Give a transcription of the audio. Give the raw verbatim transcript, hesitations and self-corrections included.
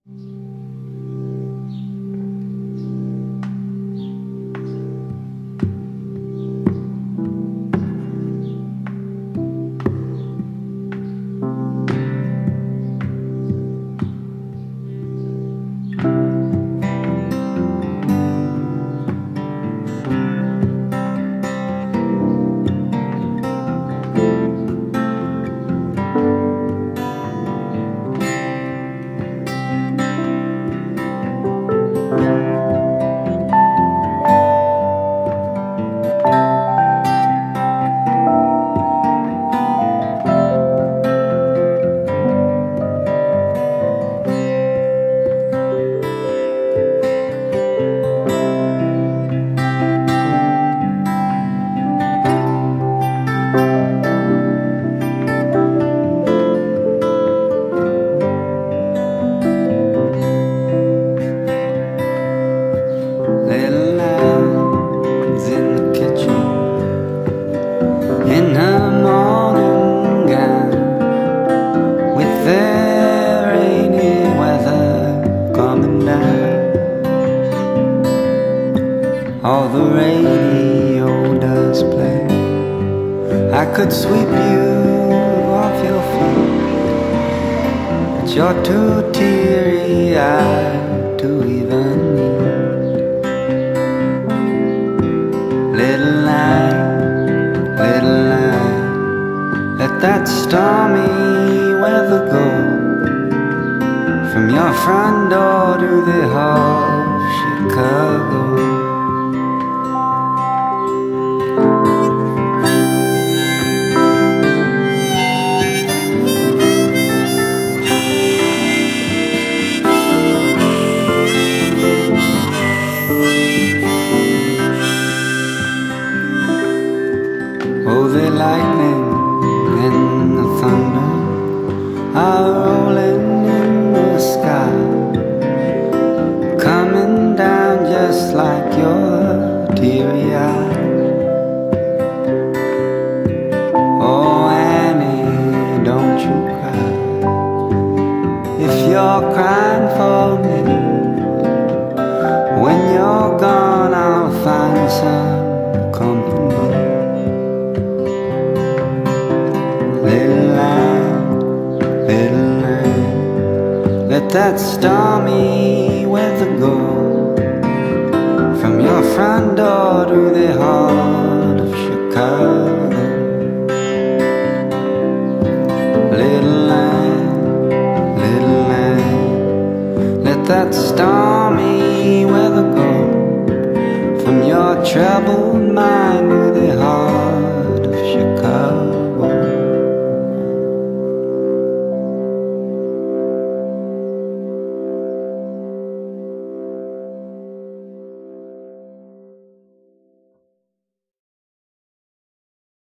All the radio does play. I could sweep you off your feet, but you're too teary-eyed to even need. Little line, little line, let that stormy weather go from your front door to the hall of Chicago. Oh, the lightning and the thunder are rolling in the sky, coming down just like your teary eye. Oh, Annie, don't you cry. If you're crying for me, when you're gone I'll find some company. Little line, little line, let that stormy weather go from your front door to the heart of Chicago. Little line, little line, let that stormy weather go from your troubled mind to the heart of Chicago.